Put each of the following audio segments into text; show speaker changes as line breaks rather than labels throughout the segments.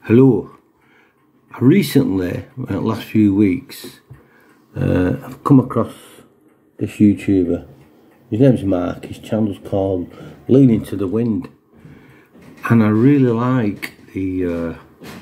Hello. I recently, in the last few weeks, I've come across this YouTuber. His name's Mark. His channel's called Leaning to the Wind, and I really like the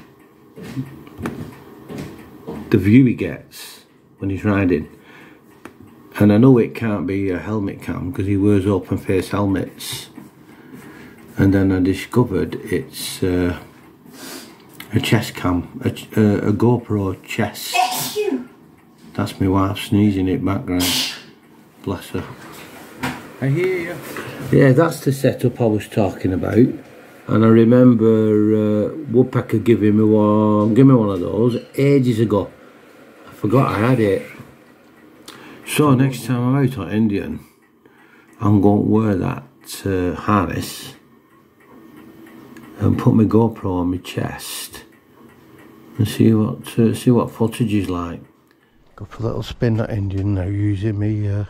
view he gets when he's riding. And I know it can't be a helmet cam because he wears open face helmets. And then I discovered it's a chest cam, a GoPro chest. That's my wife sneezing in the background. Bless her. I hear you. Yeah, that's the setup I was talking about. And I remember Woodpecker giving me one of those ages ago. I forgot I had it. So next time I'm out on Indian, I'm going to wear that harness and put my GoPro on my chest and see what footage is like. Go for a little spin that Indian now using my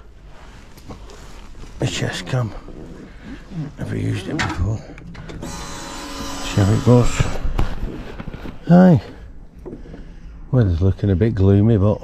chest cam. Never used it before. See how it goes. Aye. Weather's looking a bit gloomy, but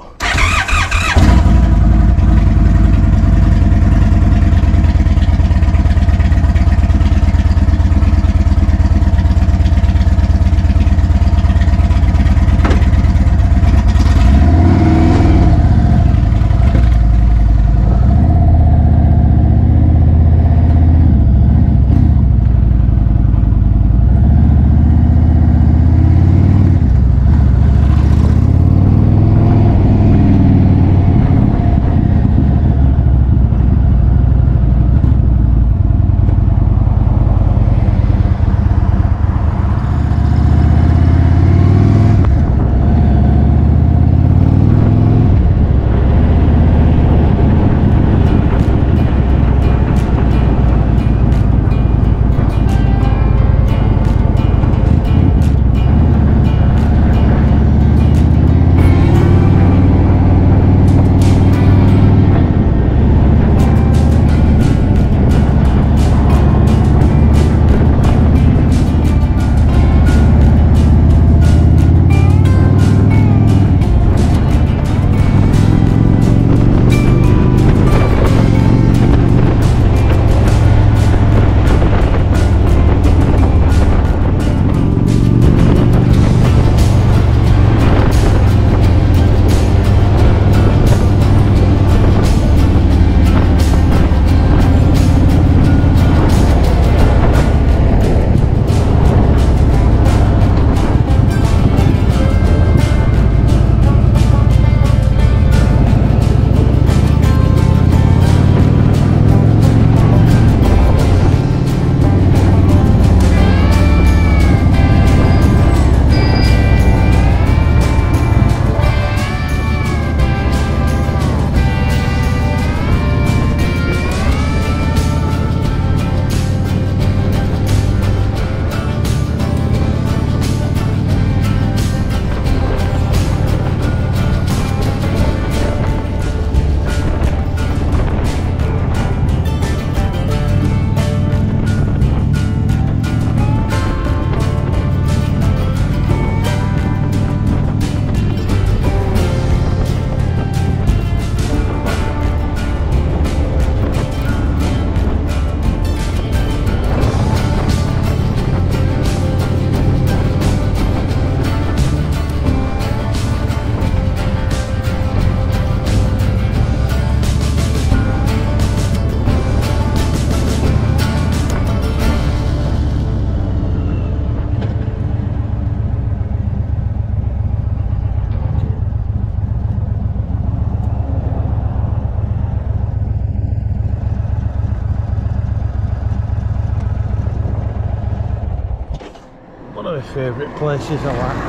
one of my favourite places I like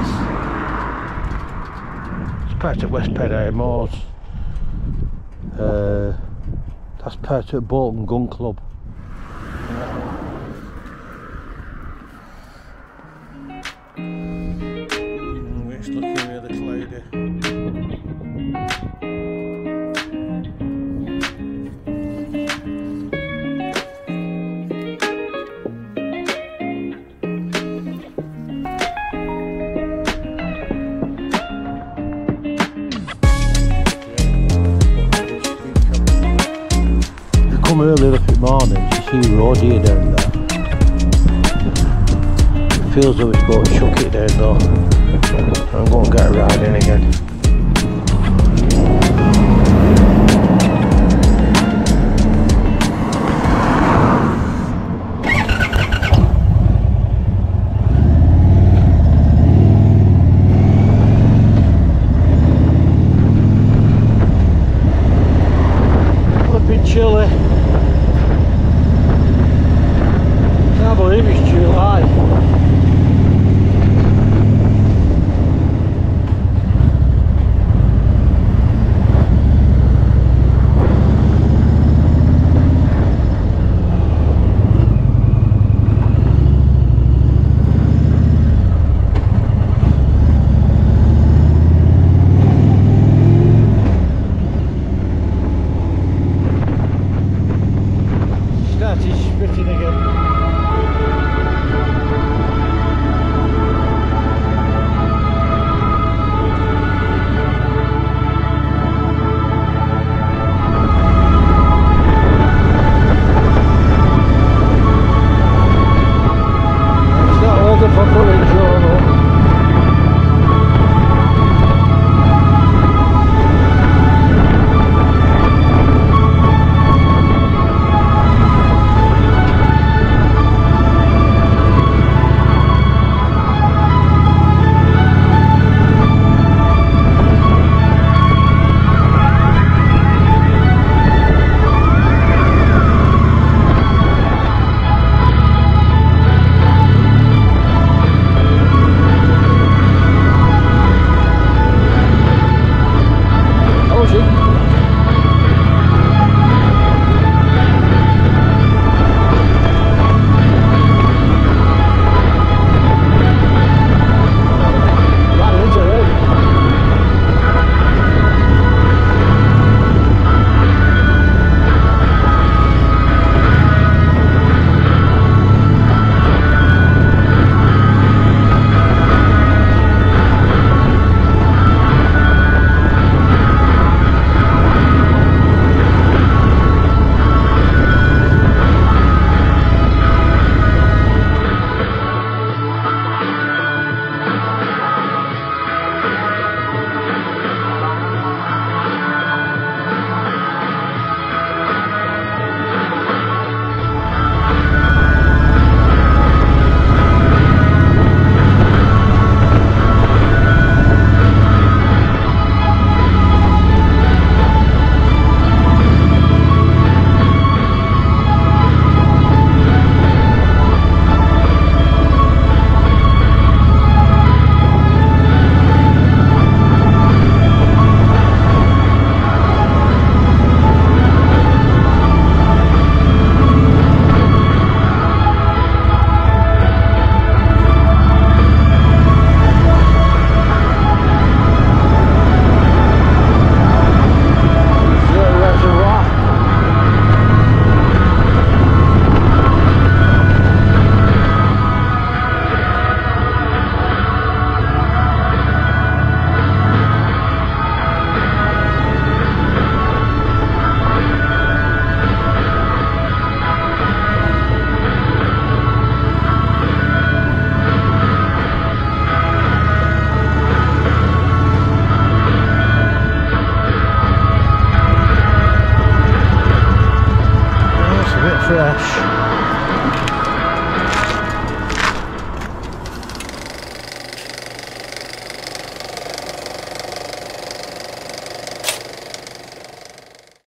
coming is part of West Pedder Moors. That's part of Bolton Gun Club. It's looking really cloudy. early up in the morning to see road here down there. It feels though it's going to chuck it down though. I'm going to get a ride in again. Chilly. Can't believe it's July. Spitting again. It's not worth it for putting John up. Fresh.